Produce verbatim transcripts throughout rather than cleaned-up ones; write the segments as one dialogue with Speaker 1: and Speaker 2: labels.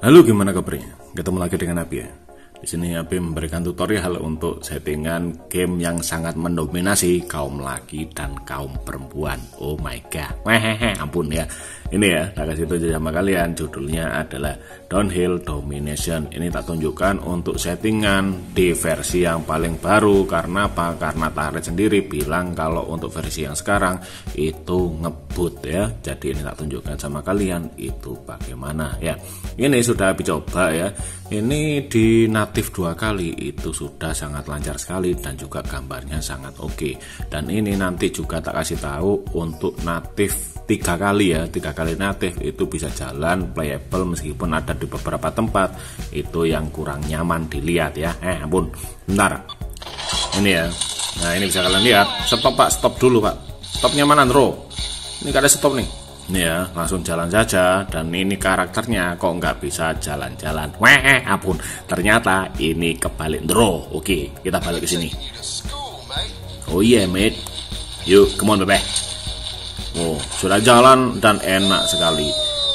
Speaker 1: Halo, gimana kabarnya? Ketemu lagi dengan Abi ya. Di sini Abi memberikan tutorial untuk settingan game yang sangat mendominasi kaum laki dan kaum perempuan. Oh my god. Wehehe, ampun ya. Ini ya, tak kasih tunjuk sama kalian. Judulnya adalah Downhill Domination. Ini tak tunjukkan untuk settingan di versi yang paling baru. Karena apa? Karena Tahrid sendiri bilang kalau untuk versi yang sekarang itu ngebut ya. Jadi ini tak tunjukkan sama kalian itu bagaimana ya. Ini sudah Abi coba ya. Ini di natif dua kali itu sudah sangat lancar sekali dan juga gambarnya sangat oke. Dan ini nanti juga tak kasih tahu untuk natif tiga kali ya, tiga kali natif itu bisa jalan playable meskipun ada di beberapa tempat itu yang kurang nyaman dilihat ya. Eh ampun, bentar. Ini ya. Nah ini bisa kalian lihat. Stop pak, stop dulu pak. Stopnya mana bro? Ini gak ada stop nih. Ini ya, langsung jalan saja. Dan ini karakternya kok nggak bisa jalan-jalan. Weh, ampun. Ternyata ini kebalik draw. Oke, kita balik ke sini. Oh iya, yeah, mate. Yuk, come on, bebek. Oh, sudah jalan dan enak sekali.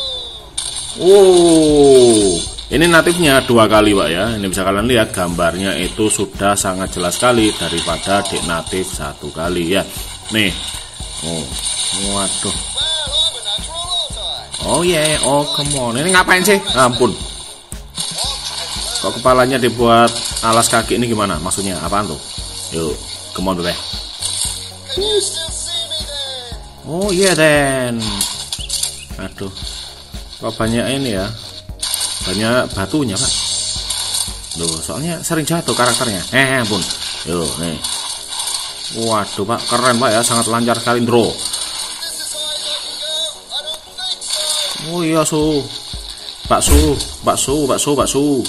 Speaker 1: Oh, ini natifnya dua kali, Pak ya. Ini bisa kalian lihat gambarnya itu sudah sangat jelas sekali daripada di natif satu kali ya. Nih. Oh, waduh. Oh iya, yeah. Oh come on. Ini ngapain sih? Ampun. Kok kepalanya dibuat alas kaki ini gimana? Maksudnya apaan tuh? Yuk, come on bebek. Oh iya yeah, then. Aduh. Kok banyak ini ya? Banyak batunya pak. Duh, soalnya sering jatuh karakternya. Eh ampun. Yuk nih. Waduh pak, keren pak ya. Sangat lancar sekali draw. Oh iya su, bakso, bakso, bakso, bakso.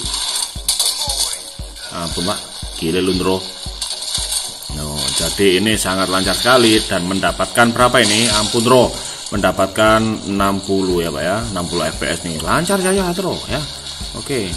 Speaker 1: Ampun pak, gile lundro. No, jadi ini sangat lancar sekali dan mendapatkan berapa ini? Ampun bro, mendapatkan enam puluh ya pak ya, enam puluh F P S nih, lancar saja bro ya. Oke.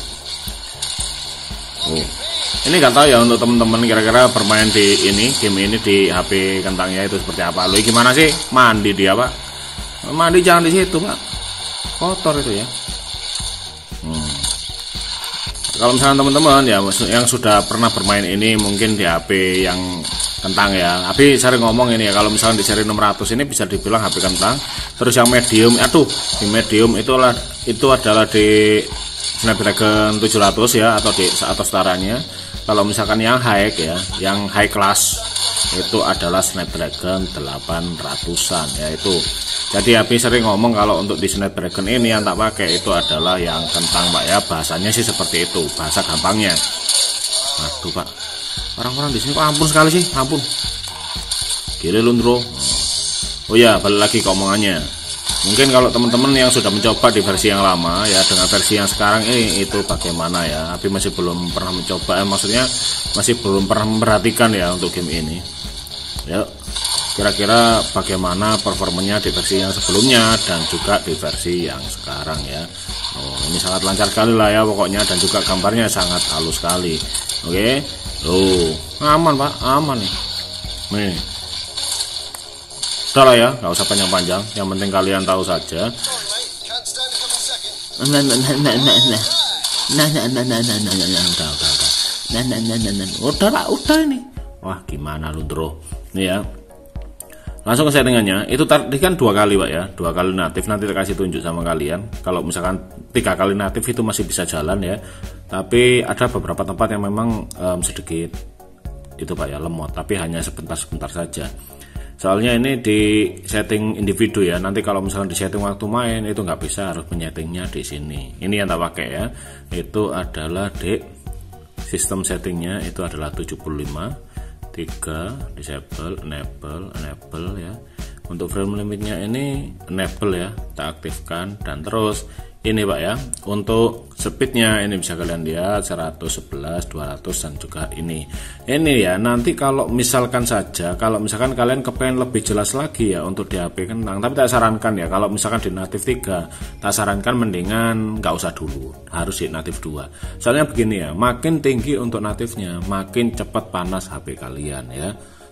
Speaker 1: Oh, ini gak tahu ya untuk teman-teman kira-kira bermain di ini game ini di H P kentangnya itu seperti apa? Lu gimana sih? Mandi dia pak? Mandi jangan di situ pak. Kotor itu ya. hmm. Kalau misalnya teman-teman ya yang sudah pernah bermain ini mungkin di H P yang kentang ya. Tapi sering ngomong ini ya, kalau misalnya di seri enam ratus ini bisa dibilang H P kentang. Terus yang medium, aduh di medium itulah itu adalah di Snapdragon tujuh ratus ya, atau di atau setaranya. Kalau misalkan yang high ya, yang high class itu adalah Snapdragon delapan ratusan ya itu. Jadi Abi sering ngomong kalau untuk di Snapdragon ini yang tak pakai itu adalah yang kentang pak ya, bahasanya sih seperti itu, bahasa gampangnya. Aduh pak, orang-orang di sini kok ampun sekali sih, ampun. Gile lundro. Oh ya, balik lagi ke omongannya. Mungkin kalau teman-teman yang sudah mencoba di versi yang lama ya dengan versi yang sekarang ini itu bagaimana ya? Abi masih belum pernah mencoba, eh, maksudnya masih belum pernah memperhatikan ya untuk game ini. Ya. Kira-kira bagaimana performanya di versi yang sebelumnya dan juga di versi yang sekarang ya. Oh, ini sangat lancar sekali lah ya pokoknya, dan juga gambarnya sangat halus sekali. Oke. Oh, aman pak, aman nih. Nih. Udah lah ya, nggak usah panjang-panjang. Yang penting kalian tahu saja. Nah, nah, nah, nah, nah, nah. Nah, nah, nah, nah, nah, nah, nah, udah, udah, udah. Nah, nah, nah, nah, nah. Udah lah, udah ini. Wah, gimana lu, bro? Nih ya. Langsung ke settingannya. Itu tadi kan dua kali pak ya, dua kali natif. Nanti kita kasih tunjuk sama kalian. Kalau misalkan tiga kali natif itu masih bisa jalan ya. Tapi ada beberapa tempat yang memang um, sedikit itu pak ya lemot. Tapi hanya sebentar-sebentar saja. Soalnya ini di setting individu ya. Nanti kalau misalkan di setting waktu main itu nggak bisa, harus menyetingnya di sini. Ini yang tak pakai ya. Itu adalah di sistem settingnya itu adalah tujuh puluh lima. tiga disable, enable, enable ya. Untuk frame limitnya ini enable ya, tak aktifkan. Dan terus ini pak ya, untuk speednya ini bisa kalian lihat seratus, sebelas, dua ratus dan juga ini ini ya. Nanti kalau misalkan saja kalau misalkan kalian kepengen lebih jelas lagi ya untuk di H P kentang, tapi tak sarankan ya kalau misalkan di natif tiga, tak sarankan mendingan nggak usah dulu, harus di natif dua. Soalnya begini ya, makin tinggi untuk natifnya makin cepat panas H P kalian ya.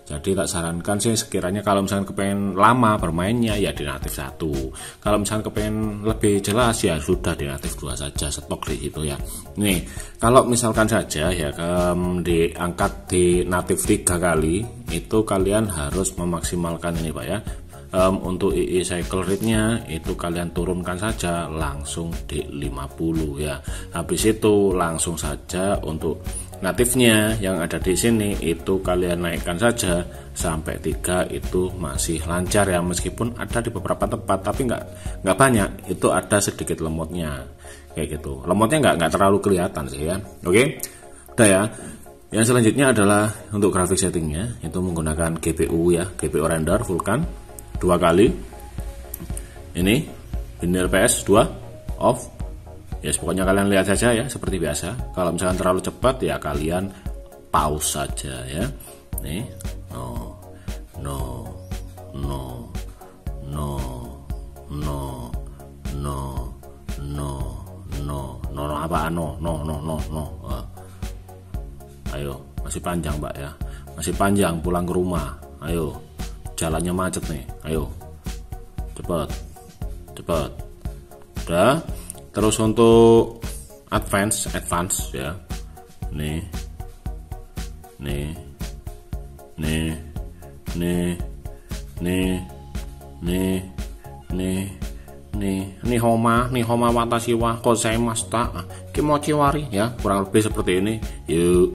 Speaker 1: Jadi tak sarankan sih sekiranya kalau misalkan kepengen lama bermainnya ya di natif satu. Kalau misalkan kepengen lebih jelas ya sudah di natif dua saja, stok di situ ya. Nih, kalau misalkan saja ya um, diangkat di natif tiga kali, itu kalian harus memaksimalkan ini Pak ya. Um, untuk I I cycle rate-nya itu kalian turunkan saja langsung di lima puluh ya. Habis itu langsung saja untuk natifnya yang ada di sini itu kalian naikkan saja sampai tiga, itu masih lancar ya, meskipun ada di beberapa tempat tapi nggak nggak banyak, itu ada sedikit lemotnya kayak gitu. Lemotnya nggak nggak terlalu kelihatan sih ya. Oke, udah ya. Yang selanjutnya adalah untuk grafik settingnya, itu menggunakan G P U ya, G P U render Vulkan dua kali. Ini binary P S dua off. Ya yes, pokoknya kalian lihat saja ya seperti biasa. Kalau misalkan terlalu cepat ya kalian pause saja ya. Nih, no, no, no, no, no, no, no, no, no, no apa no, no, no, no, no. Uh. Ayo, masih panjang Mbak ya, masih panjang pulang ke rumah. Ayo, jalannya macet nih. Ayo, cepet, cepet. Udah. Terus untuk advance, advance ya. Nih, nih, nih, nih, nih, nih, nih, nih, nih homa, nih homa watashi wa kozaimashita. Kimochi wari ya, kurang lebih seperti ini. Yuk.